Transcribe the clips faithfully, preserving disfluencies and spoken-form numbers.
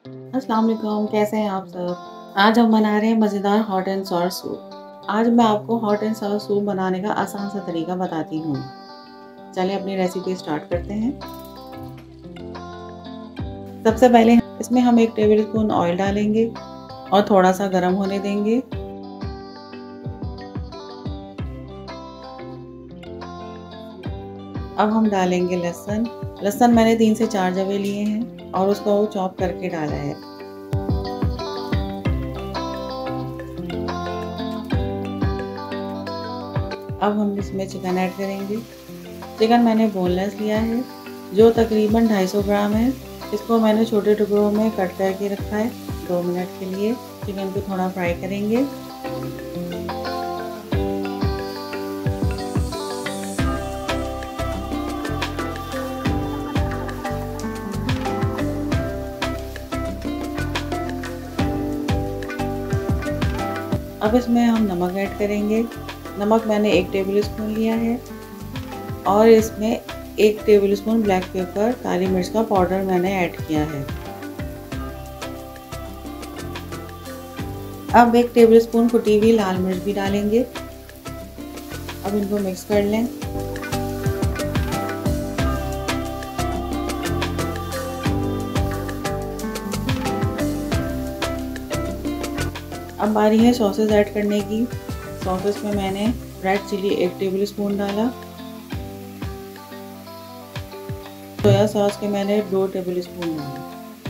अस्सलाम वालेकुम, कैसे हैं आप सब। आज हम बना रहे हैं मज़ेदार हॉट एंड सॉर सूप। आज मैं आपको हॉट एंड सॉर सूप बनाने का आसान सा तरीका बताती हूँ। चलिए अपनी रेसिपी स्टार्ट करते हैं। सबसे पहले इसमें हम एक टेबल स्पून ऑयल डालेंगे और थोड़ा सा गर्म होने देंगे। अब हम डालेंगे लहसुन। लहसुन मैंने तीन से चार जवे लिए हैं और उसको चॉप करके डाला है। अब हम इसमें चिकन ऐड करेंगे। चिकन मैंने बोनलेस लिया है जो तकरीबन दो सौ पचास ग्राम है। इसको मैंने छोटे टुकड़ों में कट करके रखा है। दो मिनट के लिए चिकन को थोड़ा फ्राई करेंगे। अब इसमें हम नमक ऐड करेंगे। नमक मैंने एक टेबल स्पून लिया है और इसमें एक टेबल स्पून ब्लैक पेपर काली मिर्च का पाउडर मैंने ऐड किया है। अब एक टेबल स्पून कुटी हुई लाल मिर्च भी डालेंगे। अब इनको मिक्स कर लें। अब बारी है सॉसेस ऐड करने की। सॉसेस में मैंने रेड चिली एक टेबल स्पून डाला। सोया सॉस के मैंने दो टेबल स्पून डाले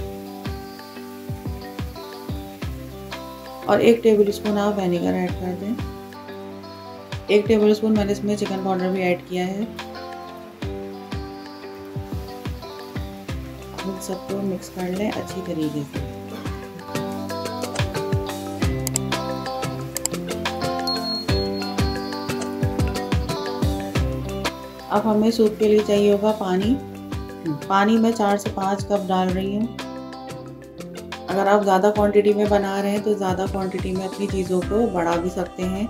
और एक टेबल स्पून आप विनेगर ऐड कर दें। एक टेबल स्पून मैंने इसमें चिकन पाउडर भी ऐड किया है। इन सबको मिक्स कर लें अच्छी तरीके से। अब हमें सूप के लिए चाहिए होगा पानी। पानी मैं चार से पाँच कप डाल रही हूँ। अगर आप ज़्यादा क्वांटिटी में बना रहे हैं तो ज़्यादा क्वांटिटी में अपनी चीज़ों को बढ़ा भी सकते हैं।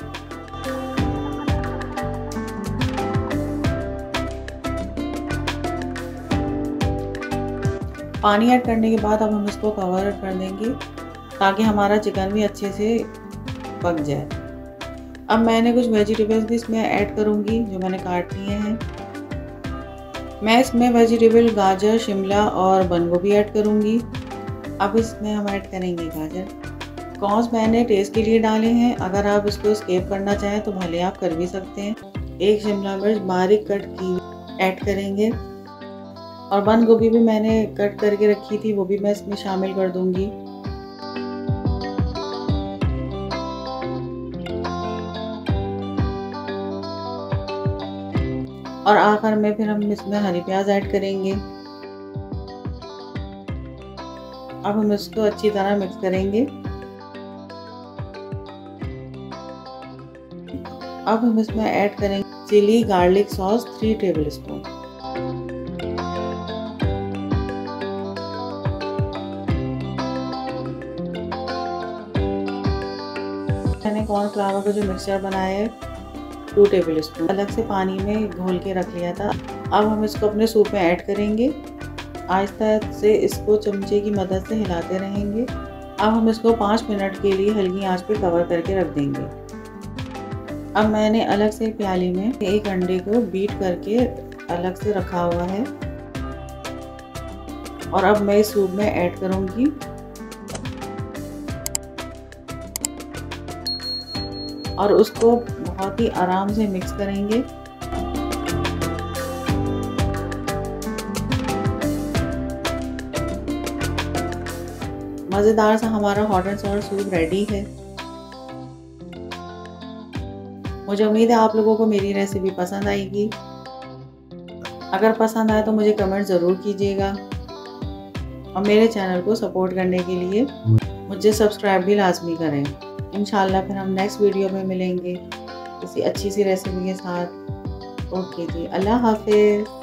पानी ऐड करने के बाद अब हम इसको कवर कर देंगे ताकि हमारा चिकन भी अच्छे से पक जाए। अब मैंने कुछ वेजिटेबल्स भी इसमें ऐड करूँगी जो मैंने काट लिए हैं। मैं इसमें वेजिटेबल गाजर, शिमला और बंद गोभी ऐड करूँगी। अब इसमें हम ऐड करेंगे गाजर। कॉर्न्स मैंने टेस्ट के लिए डाले हैं। अगर आप इसको स्किप करना चाहें तो भले आप कर भी सकते हैं। एक शिमला मिर्च बारीक कट की ऐड करेंगे और बंद गोभी भी मैंने कट करके रखी थी, वो भी मैं इसमें शामिल कर दूँगी। और आखिर में फिर हम इसमें हरी प्याज ऐड करेंगे। अब हम इसको अच्छी तरह मिक्स करेंगे। अब हम इसमें ऐड करेंगे chilli garlic sauce three tablespoon. मैंने कॉर्नफ्लावर का जो मिक्सचर बनाया है टू टेबल स्पून अलग से पानी में घोल के रख लिया था। अब हम इसको अपने सूप में ऐड करेंगे। आहिस्ता से इसको चमचे की मदद से हिलाते रहेंगे। अब हम इसको पाँच मिनट के लिए हल्की आंच पे कवर करके रख देंगे। अब मैंने अलग से प्याली में एक अंडे को बीट करके अलग से रखा हुआ है और अब मैं इस सूप में ऐड करूँगी। और उसको बहुत ही आराम से मिक्स करेंगे। मज़ेदार सा हमारा hot and sour soup ready है। मुझे उम्मीद है आप लोगों को मेरी रेसिपी पसंद आएगी। अगर पसंद आए तो मुझे कमेंट ज़रूर कीजिएगा और मेरे चैनल को सपोर्ट करने के लिए मुझे सब्सक्राइब भी लाजमी करें। इंशाल्लाह फिर हम नेक्स्ट वीडियो में मिलेंगे किसी अच्छी सी रेसिपी के साथ। ओके जी, अल्लाह हाफिज़।